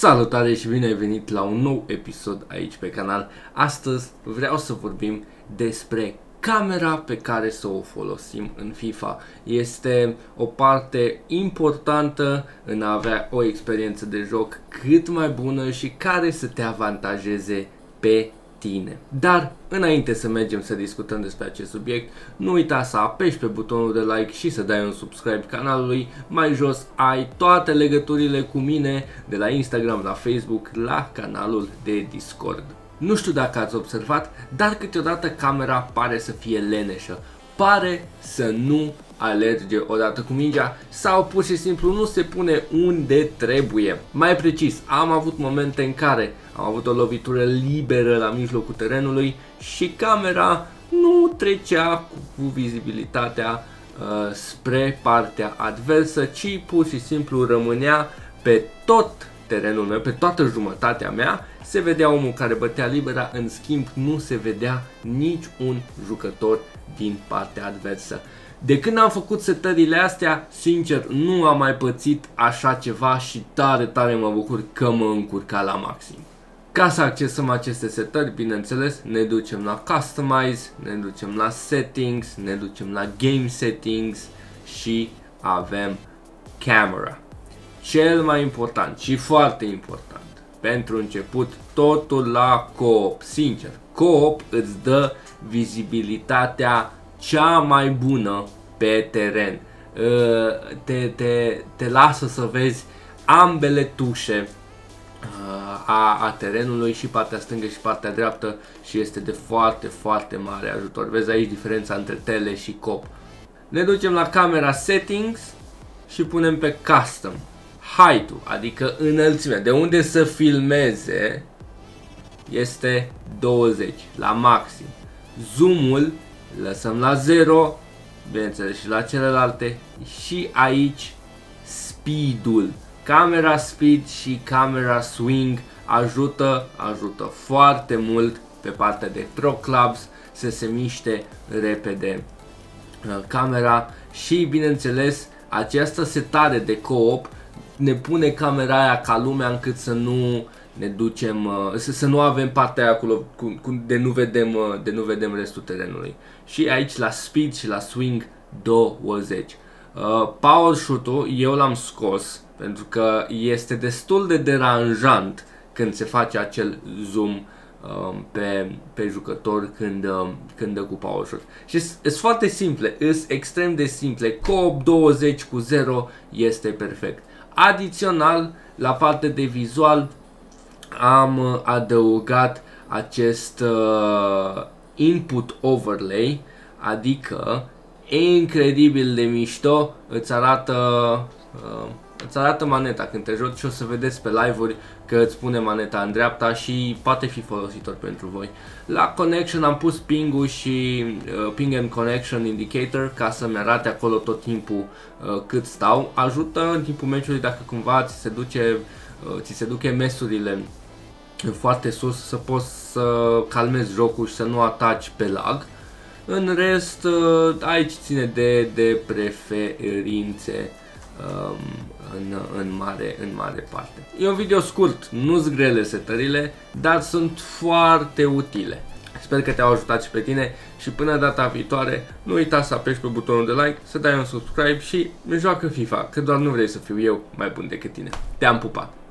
Salutare și bine ai venit la un nou episod aici pe canal. Astăzi vreau să vorbim despre camera pe care să o folosim în FIFA. Este o parte importantă în a avea o experiență de joc cât mai bună și care să te avantajeze pe tine. Dar înainte să mergem să discutăm despre acest subiect, nu uita să apeși pe butonul de like și să dai un subscribe canalului. Mai jos ai toate legăturile cu mine de la Instagram, la Facebook, la canalul de Discord. Nu știu dacă ați observat, dar câteodată camera pare să fie leneșă. Pare să nu alerge odată cu mingea sau pur și simplu nu se pune unde trebuie. Mai precis, am avut momente în care am avut o lovitură liberă la mijlocul terenului și camera nu trecea cu vizibilitatea spre partea adversă, ci pur și simplu rămânea pe tot terenul meu, pe toată jumătatea mea, se vedea omul care bătea libera, în schimb nu se vedea nici un jucător din partea adversă. De când am făcut setările astea, sincer, nu am mai pățit așa ceva și tare mă bucur că mă încurca la maxim. Ca să accesăm aceste setări, bineînțeles, ne ducem la Customize, ne ducem la Settings, ne ducem la Game Settings și avem Camera. Cel mai important și foarte important, pentru început, totul la Co-op. Sincer, Co-op îți dă vizibilitatea cea mai bună pe teren. Te lasă să vezi ambele tușe a terenului, și partea stângă și partea dreaptă, și este de foarte mare ajutor. Vezi aici diferența între tele și cop. Ne ducem la camera Settings și punem pe Custom. Height-ul, adică înălțimea, de unde să filmeze, este 20 la maxim. Zoom-ul lăsăm la 0, bineînțeles și la celelalte, și aici speed-ul. Camera speed și camera swing ajută foarte mult pe partea de Pro Clubs să se miște repede camera, și bineînțeles această setare de co-op ne pune camera aia ca lumea, încât să nu ne ducem, să nu avem partea aia de nu vedem restul terenului. Și aici la speed și la swing 20. Power shoot-ul eu l-am scos pentru că este destul de deranjant când se face acel zoom pe jucător când dă cu power shoot. Și sunt foarte simple, sunt extrem de simple. Co-op 20 cu 0 este perfect. Adițional, la partea de vizual am adăugat acest input overlay, adică incredibil de mișto, îți arată maneta când te joci, și o să vedeți pe live-uri că îți pune maneta în dreapta și poate fi folositor pentru voi. La connection am pus ping-ul și ping and connection indicator ca să-mi arate acolo tot timpul cât stau. Ajută în timpul meciului dacă cumva ți se duce mesurile foarte sus, să poți să calmezi jocul și să nu ataci pe lag. În rest, aici ține de preferințe în mare parte. E un video scurt, nu-s grele setările, dar sunt foarte utile. Sper că te-au ajutat și pe tine și până data viitoare nu uita să apeși pe butonul de like, să dai un subscribe și joacă FIFA, că doar nu vrei să fiu eu mai bun decât tine. Te-am pupat!